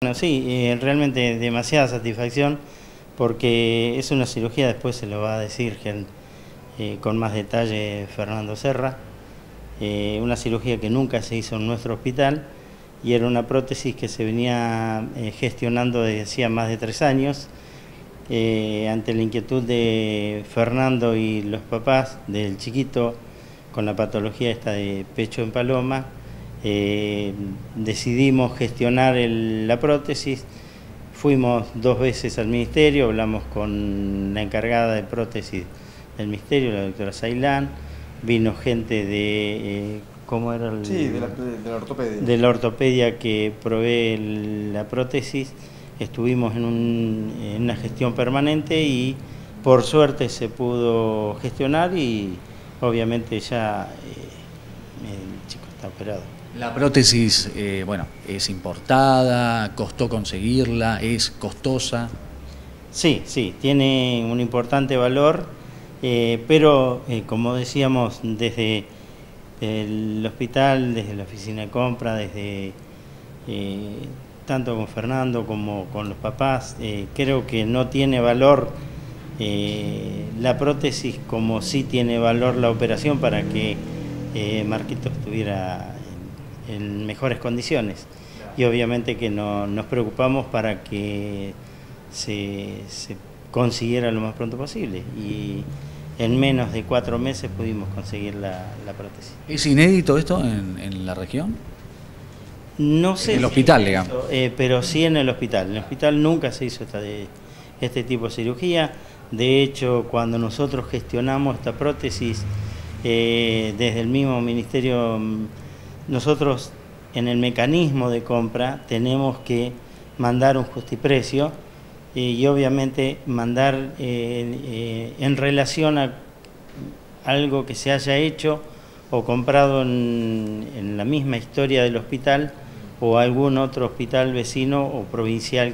Bueno, sí, realmente demasiada satisfacción porque es una cirugía, después se lo va a decir con más detalle Fernando Serra, una cirugía que nunca se hizo en nuestro hospital y era una prótesis que se venía gestionando desde hacía más de 3 años. Ante la inquietud de Fernando y los papás del chiquito con la patología esta de pecho en paloma, decidimos gestionar la prótesis. Fuimos 2 veces al ministerio, hablamos con la encargada de prótesis del ministerio, la doctora Sailán, vino gente de, ¿cómo era? Sí, de la ortopedia. De la ortopedia que provee la prótesis. Estuvimos en una gestión permanente y por suerte se pudo gestionar y obviamente ya el chico está operado. La prótesis, bueno, es importada, costó conseguirla, es costosa. Sí, sí, tiene un importante valor, pero como decíamos, desde el hospital, desde la oficina de compra, desde tanto con Fernando como con los papás, creo que no tiene valor la prótesis como sí tiene valor la operación para que Marquito estuviera en mejores condiciones. Y obviamente que nos preocupamos para que se consiguiera lo más pronto posible y en menos de 4 meses pudimos conseguir la prótesis. ¿Es inédito esto en la región? No sé. En el hospital, digamos. Pero sí en el hospital. En el hospital nunca se hizo este tipo de cirugía. De hecho, cuando nosotros gestionamos esta prótesis desde el mismo ministerio, nosotros en el mecanismo de compra tenemos que mandar un justiprecio y obviamente mandar en relación a algo que se haya hecho o comprado en la misma historia del hospital o algún otro hospital vecino o provincial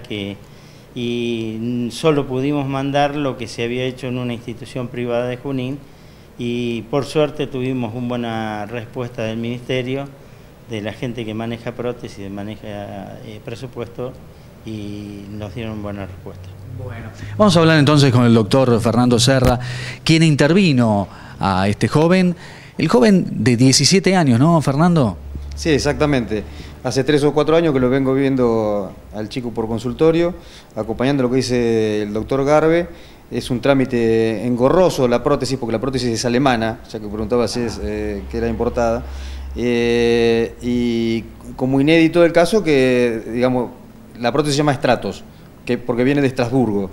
y solo pudimos mandar lo que se había hecho en una institución privada de Junín y por suerte tuvimos una buena respuesta del ministerio, de la gente que maneja prótesis, maneja presupuesto y nos dieron buena respuesta. Bueno, vamos a hablar entonces con el doctor Fernando Serra, quien intervino a este joven, el joven de 17 años, ¿no, Fernando? Sí, exactamente. Hace 3 o 4 años que lo vengo viendo al chico por consultorio, acompañando lo que dice el doctor Garbe. Es un trámite engorroso la prótesis, porque la prótesis es alemana, ya que preguntaba si que era importada. Y como inédito del caso, que digamos, la prótesis se llama Stratos, porque viene de Estrasburgo.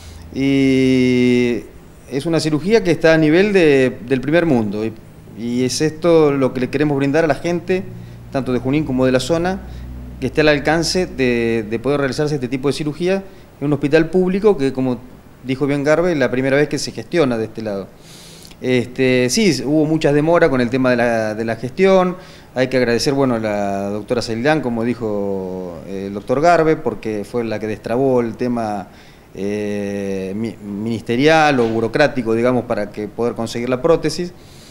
Y es una cirugía que está a nivel del primer mundo. Y es esto lo que le queremos brindar a la gente, tanto de Junín como de la zona, que esté al alcance de poder realizarse este tipo de cirugía en un hospital público que, como dijo bien Garbe, es la primera vez que se gestiona de este lado. Sí, hubo muchas demoras con el tema de la gestión. Hay que agradecer, bueno, a la doctora Sailán, como dijo el doctor Garbe, porque fue la que destrabó el tema ministerial o burocrático, digamos, para poder conseguir la prótesis.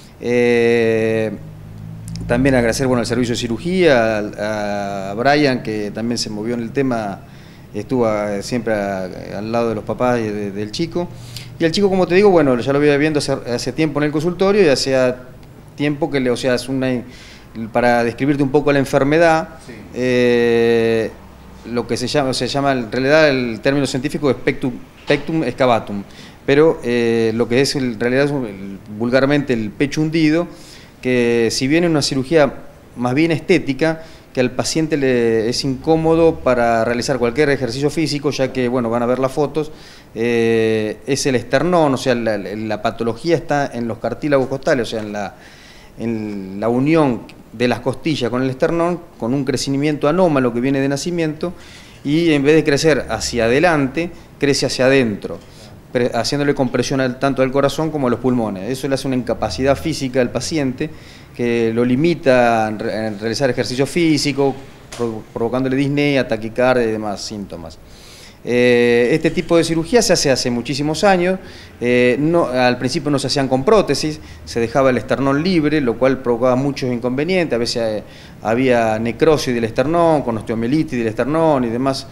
También agradecer, bueno, al servicio de cirugía, a Brian, que también se movió en el tema, estuvo siempre al lado de los papás y del chico. Y el chico, como te digo, bueno, ya lo había viendo hace tiempo en el consultorio y hacía tiempo que, o sea, para describirte un poco la enfermedad, sí. Lo que se llama, en realidad el término científico es pectum excavatum, pero lo que es en realidad es vulgarmente el pecho hundido, que si bien es una cirugía más bien estética, que al paciente le es incómodo para realizar cualquier ejercicio físico, ya que, bueno, van a ver las fotos, es el esternón, o sea, la patología está en los cartílagos costales, o sea, en la unión de las costillas con el esternón, con un crecimiento anómalo que viene de nacimiento, y en vez de crecer hacia adelante, crece hacia adentro, haciéndole compresión tanto al corazón como a los pulmones. Eso le hace una incapacidad física al paciente que lo limita en realizar ejercicio físico, provocándole disnea, taquicardia y demás síntomas. Este tipo de cirugía se hace hace muchísimos años. Al principio no se hacían con prótesis, se dejaba el esternón libre, lo cual provocaba muchos inconvenientes. A veces había necrosis del esternón, con osteomielitis del esternón y demás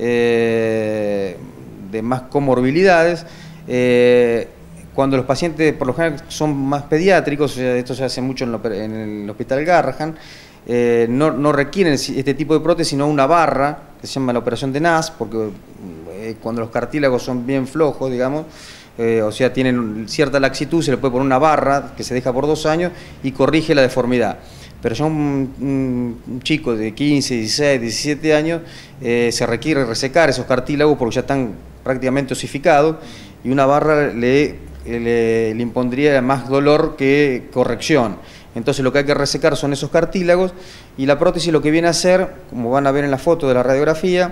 comorbilidades. Cuando los pacientes por lo general son más pediátricos, o sea, esto se hace mucho en el Hospital Garrahan, no requieren este tipo de prótesis, sino una barra, que se llama la operación de NAS, porque cuando los cartílagos son bien flojos, digamos, o sea, tienen cierta laxitud, se le puede poner una barra que se deja por 2 años y corrige la deformidad. Pero ya un chico de 15, 16, 17 años se requiere resecar esos cartílagos porque ya están prácticamente osificados, y una barra le impondría más dolor que corrección. Entonces lo que hay que resecar son esos cartílagos, y la prótesis lo que viene a hacer, como van a ver en la foto de la radiografía,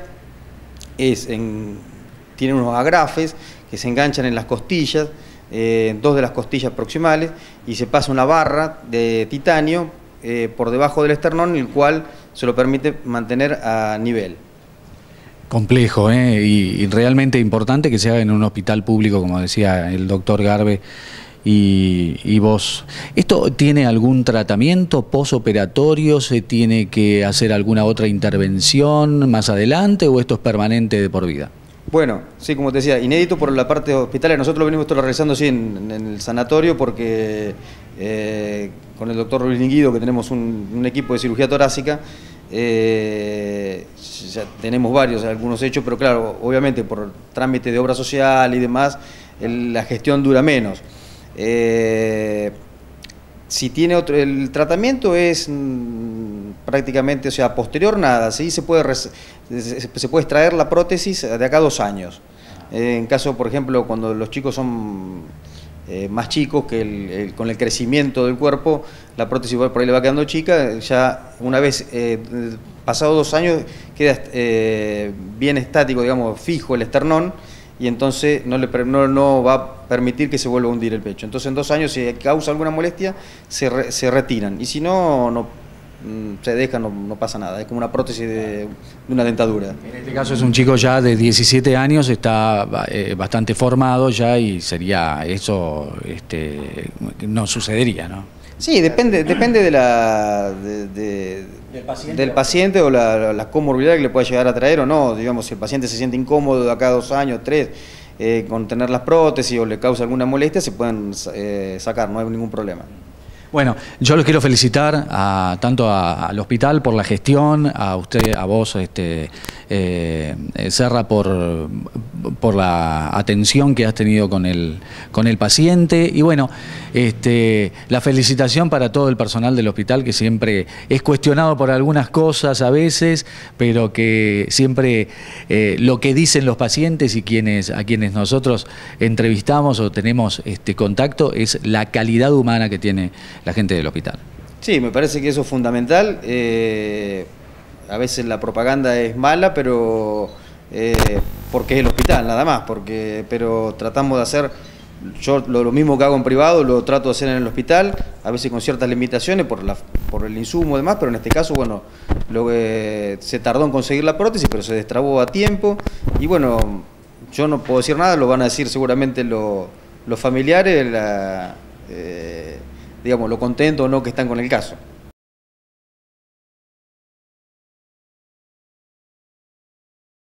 tiene unos agrafes que se enganchan en las costillas, 2 de las costillas proximales, y se pasa una barra de titanio por debajo del esternón, el cual se lo permite mantener a nivel. Complejo, y realmente importante que se haga en un hospital público, como decía el doctor Garbe y vos. ¿Esto tiene algún tratamiento posoperatorio? ¿Se tiene que hacer alguna otra intervención más adelante o esto es permanente de por vida? Bueno, sí, como te decía, inédito por la parte hospitalaria. Nosotros lo venimos realizando así en el sanatorio porque con el doctor Luis Linguido, que tenemos un equipo de cirugía torácica, ya tenemos algunos hechos, pero claro, obviamente por trámite de obra social y demás, la gestión dura menos. Si tiene el tratamiento es prácticamente, o sea, posterior nada, ¿sí? Se puede extraer la prótesis de acá a 2 años. En caso, por ejemplo, cuando los chicos son más chicos, que con el crecimiento del cuerpo, la prótesis por ahí le va quedando chica, ya una vez pasado 2 años queda bien estático, digamos, fijo el esternón, y entonces no va a permitir que se vuelva a hundir el pecho. Entonces en 2 años, si causa alguna molestia, se retiran, y si no se dejan, no pasa nada, es como una prótesis de una dentadura. En este caso es un chico ya de 17 años, está bastante formado ya, y sería eso, no sucedería, ¿no? Sí, depende del paciente o la comorbilidad que le pueda llegar a traer o no. Digamos, si el paciente se siente incómodo de acá a 2 años, 3, con tener las prótesis o le causa alguna molestia, se pueden sacar, no hay ningún problema. Bueno, yo los quiero felicitar tanto al hospital por la gestión, a usted, a vos, Serra, por la atención que has tenido con el paciente, y bueno, la felicitación para todo el personal del hospital, que siempre es cuestionado por algunas cosas a veces, pero que siempre lo que dicen los pacientes y a quienes nosotros entrevistamos o tenemos contacto es la calidad humana que tiene la gente del hospital. Sí, me parece que eso es fundamental. A veces la propaganda es mala, pero porque es el hospital, nada más. Pero tratamos de hacer, yo lo mismo que hago en privado, lo trato de hacer en el hospital, a veces con ciertas limitaciones por el insumo y demás, pero en este caso, bueno, se tardó en conseguir la prótesis, pero se destrabó a tiempo. Y bueno, yo no puedo decir nada, lo van a decir seguramente los familiares, digamos, lo contento o no que están con el caso.